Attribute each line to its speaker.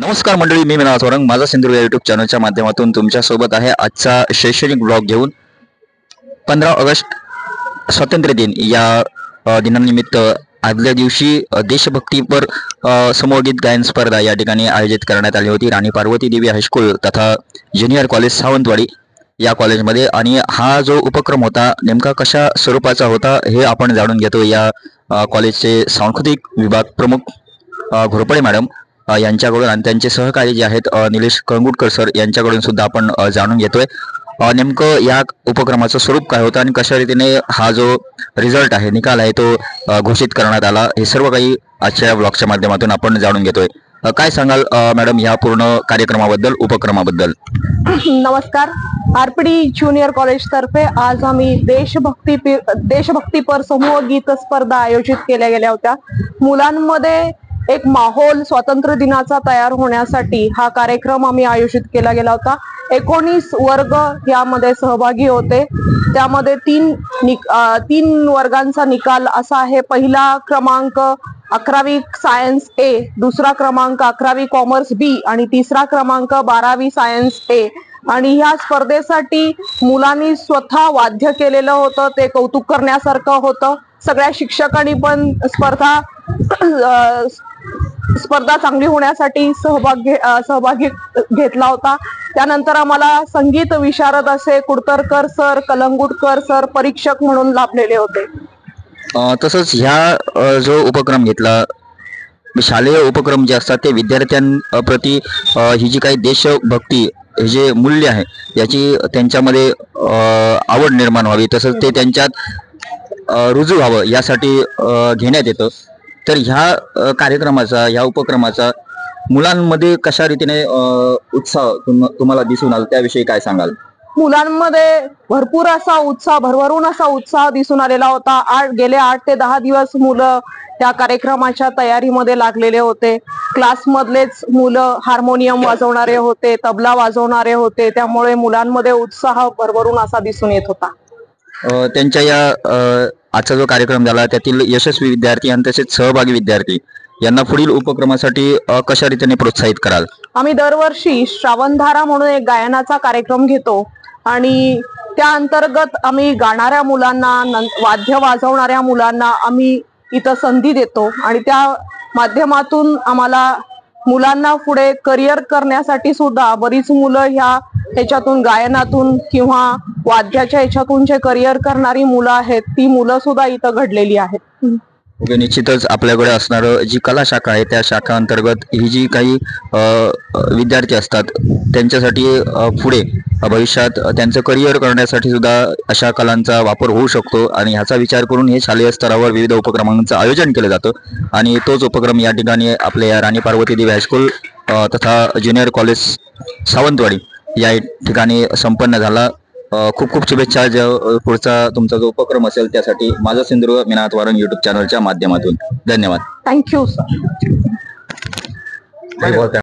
Speaker 1: नमस्कार मंडळी, मी मीनाथ वारंग माझा सिंधुदुर्ग या युट्यूब चॅनलच्या माध्यमातून तुमच्या सोबत आहे आजचा शैक्षणिक ब्लॉग घेऊन. 15 ऑगस्ट स्वातंत्र्य दिन या दिनानिमित्त आदल्या दिवशी देशभक्तीपर समूहगीत गायन स्पर्धा या ठिकाणी आयोजित करण्यात आली होती. राणी पार्वती देवी हायस्कूल तथा ज्युनियर कॉलेज सावंतवाडी या कॉलेजमध्ये. आणि हा जो उपक्रम होता नेमका कशा स्वरूपाचा होता हे आपण जाणून घेतो या कॉलेजचे सांस्कृतिक विभाग प्रमुख घोरपडे मॅडम यांच्याकडून आणि त्यांचे सहकारी जे आहेत निलेश कळंगुटकर सर यांच्याकडून सुद्धा आपण जाणून घेतोय नेमकं या उपक्रमाचं स्वरूप काय होतं आणि कशा रीतीने हा जो रिझल्ट आहे, निकाल आहे तो घोषित करण्यात आला, हे सर्व काही आजच्या ब्लॉगच्या माध्यमातून आपण जाणून घेतोय. काय सांगाल मॅडम या पूर्ण कार्यक्रमाबद्दल, उपक्रमाबद्दल?
Speaker 2: नमस्कार. आरपीडी ज्युनियर कॉलेज तर्फे आज आम्ही देशभक्तीपर समूह गीत स्पर्धा आयोजित केल्या गेल्या होत्या. मुलांमध्ये एक माहोल स्वातंत्र्य दिनाचा तयार होण्यासाठी हा कार्यक्रम आम्ही आयोजित केला गेला होता. 19 वर्ग यामध्ये सहभागी होते. त्यामध्ये तीन वर्गांचा निकाल असा आहे. पहिला क्रमांक 11वी सायन्स ए, दुसरा क्रमांक 11वी कॉमर्स बी आणि तिसरा क्रमांक 12वी सायन्स ए. आणि ह्या स्पर्धेसाठी मुलांनी स्वतः वाद्य केलेलं होतं, ते कौतुक करण्यासारखं होतं. सगळ्या शिक्षकांनी पण स्पर्धा चांगली होण्यासाठी सहभागी घेतला होता. त्यानंतर आम्हाला संगीत विशारद असे कुडतरकर सर, कलंगुटकर सर परीक्षक म्हणून लाभलेले होते.
Speaker 1: तसंच ह्या जो उपक्रम घेतला, शालेय उपक्रम जे असतात ते विद्यार्थ्यांप्रती ही जी काही देशभक्ती हे जे मूल्य आहे याची त्यांच्यामध्ये आवड निर्माण व्हावी, तसंच ते त्यांच्यात रुजू व्हावं यासाठी घेण्यात येतं. तर ह्या कार्यक्रमाचा, ह्या उपक्रमाचा मुलांमध्ये कशा रीतीने उत्साह तुम्हाला दिसून आला, त्याविषयी काय सांगाल?
Speaker 2: मुलांमध्ये भरपूर असा उत्साह, भरभरून असा उत्साह दिसून आलेला होता. गेले 8 ते 10 दिवस मुलं त्या कार्यक्रमाच्या तयारीमध्ये लागलेले होते. क्लासमधलेच मुलं हार्मोनियम वाजवणारे होते, तबला वाजवणारे होते. त्यामुळे मुलांमध्ये उत्साह भरभरून असा दिसून येत होता.
Speaker 1: त्यांच्या या आजचा जो कार्यक्रम झाला त्यातील यशस्वी विद्यार्थी आणि तसेच सहभागी विद्यार्थी यांना पुढील उपक्रमासाठी कशा रीतीने प्रोत्साहित कराल?
Speaker 2: आम्ही दरवर्षी श्रावणधारा म्हणून एक गायनाचा कार्यक्रम घेतो आणि त्या अंतर्गत आम्ही गाणाऱ्या मुलांना, वाद्य वाजवणाऱ्या मुलांना आम्ही इथं संधी देतो आणि त्या माध्यमातून आम्हाला मुलांना पुढे करिअर करण्यासाठी सुद्धा बरीच मुलं ह्याच्यातून, गायनातून किंवा वाद्याच्या ह्याच्यातून जे करिअर करणारी मुलं आहेत ती मुलं सुद्धा इथं घडलेली आहेत.
Speaker 1: ओके, निश्चितच आपल्याकडे असणारं जी कला शाखा आहे त्या शाखा अंतर्गत ही जी काही विद्यार्थी असतात त्यांच्यासाठी पुढे भविष्यात त्यांचं करिअर करण्यासाठी सुद्धा अशा कलांचा वापर होऊ शकतो आणि ह्याचा विचार करून हे शालेय स्तरावर विविध उपक्रमांचं आयोजन केलं जातं. आणि तोच उपक्रम या ठिकाणी आपल्या राणी पार्वती देवी हायस्कूल तथा ज्युनियर कॉलेज सावंतवाडी या ठिकाणी संपन्न झाला. खूप खूप शुभेच्छा पुढचा तुमचा जो उपक्रम असेल त्यासाठी. माझा सिंधुदुर्ग मीनाथ वारंग युट्यूब चॅनलच्या माध्यमातून धन्यवाद.
Speaker 2: Thank you sir.